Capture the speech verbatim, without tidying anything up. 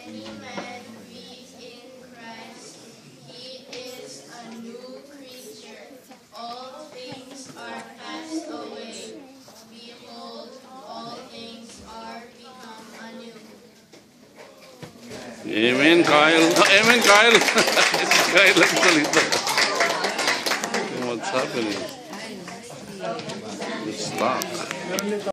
any man be in Christ, he is a new creature. All things are passed away. Behold, all things are become anew. Amen, Kyle. Amen, Kyle. It's Kyle actually. What's happening? It's stuck.